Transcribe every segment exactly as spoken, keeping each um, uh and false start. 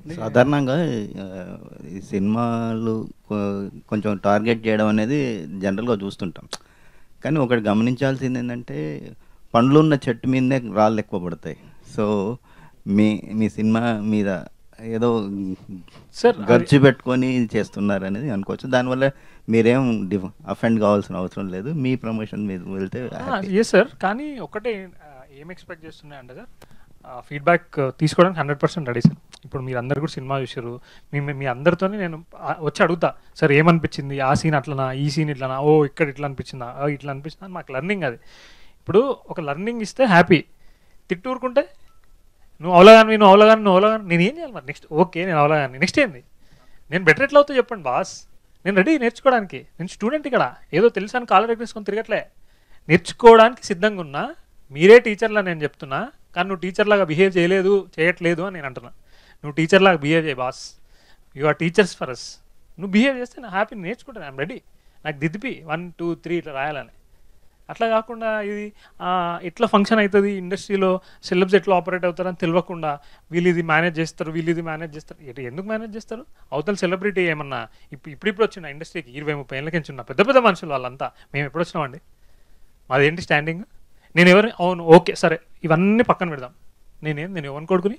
సాధారణంగా ఈ సినిమాలు కొంచెం టార్గెట్ చేయడం అనేది జనరల్గా చూస్తుంటాం. కానీ ఒకటి గమనించాల్సింది ఏంటంటే పండ్లు ఉన్న చెట్టు మీదనే రాళ్ళు ఎక్కువ పడతాయి. సో మీ మీ సినిమా మీద ఏదో సార్ ఖర్చు పెట్టుకొని చేస్తున్నారు అనేది అనుకోవచ్చు. దానివల్ల మీరేం డిఫ్ అఫెండ్ కావాల్సిన అవసరం లేదు. మీ ప్రమోషన్ మీద వెళ్తే ఎస్ సార్. కానీ ఒకటే ఏం ఎక్స్పెక్ట్ చేస్తున్నాయి అంటే సార్, ఫీడ్బ్యాక్ తీసుకోవడానికి హండ్రెడ్ పర్సెంట్ రెడీ సార్. ఇప్పుడు మీరు అందరు కూడా సినిమా చూసారు, మీ మీ అందరితో నేను వచ్చి అడుగుతా సార్ ఏమనిపించింది, ఆ సీన్ అట్లనా, ఈ సీన్ ఇట్లనా, ఓ ఇక్కడ ఇట్లా అనిపించిందా, ఇట్లా అనిపించిందా, మాకు లెర్నింగ్ అది. ఇప్పుడు ఒక లెర్నింగ్ ఇస్తే హ్యాపీ, తిట్టూరుకుంటే నువ్వు అవలగాని నువ్వు అవలగాని నువ్వు అవలగాని నేను ఏం చేయాలి మరి నెక్స్ట్? ఓకే నేను అవలగాని నెక్స్ట్ ఏంది, నేను బెటర్ ఎట్లా అవుతా చెప్పండి బాస్, నేను రెడీ నేర్చుకోవడానికి. నేను స్టూడెంట్ ఇక్కడ, ఏదో తెలుసాను కాలర్ ఎక్కేసుకొని తిరగట్లే, నేర్చుకోవడానికి సిద్ధంగా ఉన్నా. మీరే టీచర్లా నేను చెప్తున్నా, కానీ నువ్వు టీచర్లాగా బిహేవ్ చేయలేదు చేయట్లేదు అని నేను అంటున్నా. నువ్వు టీచర్లాగా బిహేవ్ చేయి boss, you are teachers for us. నువ్వు బిహేవ్ చేస్తే నా హ్యాపీ నేర్చుకుంటాను, ఐఎమ్ రెడీ. నాకు దిద్దిపి వన్ టూ త్రీ ఇట్లా రాయాలని. అట్లా కాకుండా ఇది ఎట్లా ఫంక్షన్ అవుతుంది ఇండస్ట్రీలో, సెలబ్స్ ఎట్లా ఆపరేట్ అవుతారని తెలియకుండా వీళ్ళు ఇది మేనేజ్ చేస్తారు, వీళ్ళు ఇది మేనేజ్ చేస్తారు. ఇటు ఎందుకు మేనేజ్ చేస్తారు? అవతల సెలబ్రిటీ ఏమన్నా ఇప్పుడు ఇప్పుడిప్పుడు వచ్చిన ఇండస్ట్రీకి ఇరవై ముప్పై ఏళ్ళకి ఉన్న పెద్ద పెద్ద మనుషులు వాళ్ళంతా. మేము ఎప్పుడు వచ్చినామండి? మాదేంటి స్టాండింగ్? నేను ఎవరిని అవును ఓకే సరే ఇవన్నీ పక్కన పెడదాం. నేనేం నేను ఎవరిని కొడుకుని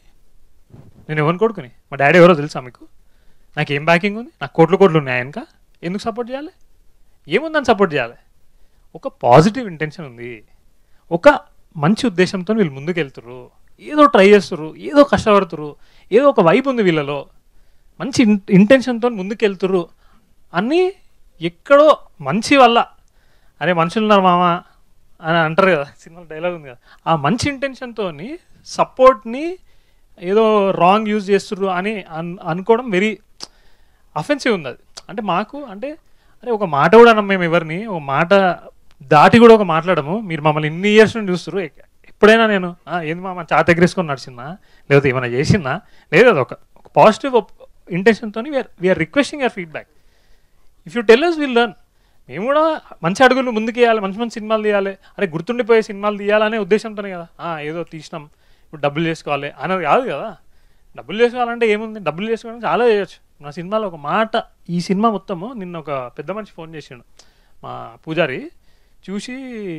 నేను ఎవరిని కొడుకుని మా డాడీ ఎవరో తెలుసా మీకు? నాకు ఏం బ్యాకింగ్ ఉంది? నాకు కోట్లు కోట్లు ఉన్నాయి ఆయనక. ఎందుకు సపోర్ట్ చేయాలి? ఏముందని సపోర్ట్ చేయాలి? ఒక పాజిటివ్ ఇంటెన్షన్ ఉంది, ఒక మంచి ఉద్దేశంతో వీళ్ళు ముందుకు వెళ్తుర్రు, ఏదో ట్రై చేస్తుర్రు, ఏదో కష్టపడుతుర్రు, ఏదో ఒక వైబ్ ఉంది వీళ్ళలో, మంచి ఇంటెన్షన్తో ముందుకు వెళ్తుర్రు అన్నీ. ఎక్కడో మంచి వల్ల అరే మనుషులు ఉన్నారు మామ అని అంటారు కదా, సినిమా డైలాగ్ ఉంది కదా, ఆ మంచి ఇంటెన్షన్తో సపోర్ట్ని ఏదో రాంగ్ యూజ్ చేస్తుర్రు అని అన్ అనుకోవడం వెరీ అఫెన్సివ్ ఉంది అది. అంటే మాకు అంటే అరే ఒక మాట కూడా అన్నాం మేము ఎవరిని, ఒక మాట దాటి కూడా ఒక మాట్లాడము. మీరు మమ్మల్ని ఇన్ని ఇయర్స్ నుండి చూస్తారు, ఎప్పుడైనా నేను ఏంది మామ చాత ఎగరేసుకొని నడిచిందా, లేకపోతే ఏమైనా చేసిందా, లేదు. అది ఒక పాజిటివ్ ఇంటెన్షన్తో we are we are requesting your feedback. If you tell us will learn. మేము కూడా మంచి అడుగులు ముందుకు వేయాలి, మంచి మంచి సినిమాలు తీయాలి, అరే గుర్తుండిపోయే సినిమాలు తీయాలనే ఉద్దేశంతోనే కదా. ఏదో తీసినాం ఇప్పుడు డబ్బులు చేసుకోవాలి అనేది కాదు కదా. డబ్బులు చేసుకోవాలంటే ఏముంది, డబ్బులు చేసుకోవడానికి చాలా చేయొచ్చు. నా సినిమాలో ఒక మాట, ఈ సినిమా మొత్తము నిన్న ఒక పెద్ద మనిషి ఫోన్ చేసిండు మా పూజారి చూసి,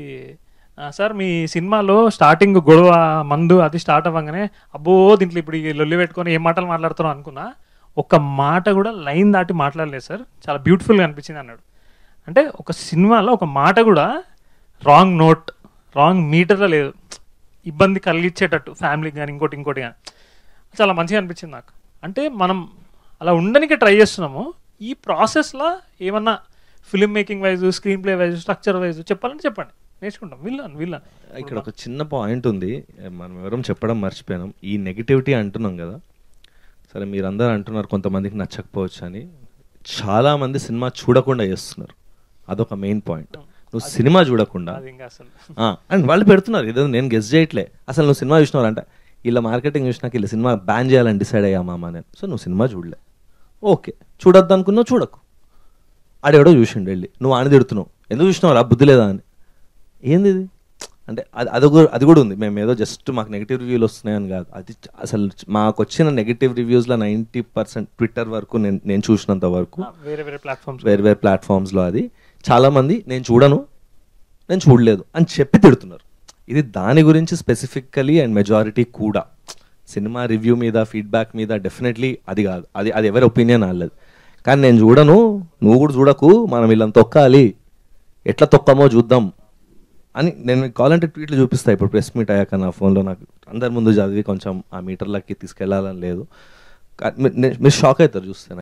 సార్ మీ సినిమాలో స్టార్టింగ్ గొడవ మందు అది స్టార్ట్ అవ్వగానే అబ్బో దీంట్లో ఇప్పుడు ఈ లొల్లి పెట్టుకొని ఏం మాటలు మాట్లాడుతారో అనుకున్నా, ఒక్క మాట కూడా లైన్ దాటి మాట్లాడలేదు సార్, చాలా బ్యూటిఫుల్గా అనిపించింది అన్నాడు. అంటే ఒక సినిమాలో ఒక మాట కూడా రాంగ్ నోట్ రాంగ్ మీటర్లో లేదు, ఇబ్బంది కలిగించేటట్టు ఫ్యామిలీకి కానీ ఇంకోటి ఇంకోటి కానీ చాలా మంచిగా అనిపించింది నాకు. అంటే మనం అలా ఉండడానికి ట్రై చేస్తున్నాము. ఈ ప్రాసెస్లో ఏమన్నా film making wise, screenplay wise, structure wise చెప్పాలంటే చెప్పండి, నేర్చుకుంటాం. విల్లాను విల్లాను ఇక్కడ ఒక చిన్న పాయింట్ ఉంది, మనం ఎవరం చెప్పడం మర్చిపోయినాం. ఈ నెగిటివిటీ అంటున్నాం కదా, సరే మీరందరూ అంటున్నారు కొంతమందికి నచ్చకపోవచ్చు అని, చాలామంది సినిమా చూడకుండా చేస్తున్నారు. అదొక మెయిన్ పాయింట్. నువ్వు సినిమా చూడకుండా అండ్ వాళ్ళు పెడుతున్నారు, ఏదో నేను గెస్ చేయట్లే, అసలు నువ్వు సినిమా చూసినావు అంటే ఇలా మార్కెటింగ్ చూసినాక ఇలా సినిమా బ్యాన్ చేయాలని డిసైడ్ అయ్యామా నేను. సో నువ్వు సినిమా చూడలే, ఓకే చూడొద్దు అనుకున్నావు చూడకు, ఆడెవడో చూసిండు వెళ్ళి నువ్వు ఆని తిడుతున్నావు, ఎందుకు చూసినావు రా బుద్ధి లేదా అని. ఏంది ఇది అంటే అది అది అది కూడా ఉంది. మేము ఏదో జస్ట్ మాకు నెగిటివ్ రివ్యూలు వస్తున్నాయని కాదు, అది అసలు మాకు వచ్చిన నెగిటివ్ రివ్యూస్లో నైంటీ పర్సెంట్ ట్విట్టర్ వరకు నేను నేను చూసినంత వరకు వేరే వేరే ప్లాట్ఫామ్స్ వేరే వేరే ప్లాట్ఫామ్స్లో అది చాలామంది నేను చూడను నేను చూడలేదు అని చెప్పి తిడుతున్నారు. ఇది దాని గురించి స్పెసిఫికలీ అండ్ మెజారిటీ కూడా సినిమా రివ్యూ మీద ఫీడ్బ్యాక్ మీద డెఫినెట్లీ అది కాదు, అది అది ఎవరి ఒపీనియన్ అల్లదు. కానీ నేను చూడను నువ్వు కూడా చూడకు, మనం వీళ్ళని తొక్కాలి, ఎట్లా తొక్కమో చూద్దాం అని నేను కావాలంటే ట్వీట్లు చూపిస్తాను. ఇప్పుడు ప్రెస్ మీట్ అయ్యాక నా ఫోన్లో నాకు అందరి ముందు చదివి కొంచెం ఆ మీటర్లకి తీసుకెళ్లాలని లేదు, మీరు షాక్ అవుతారు చూస్తే.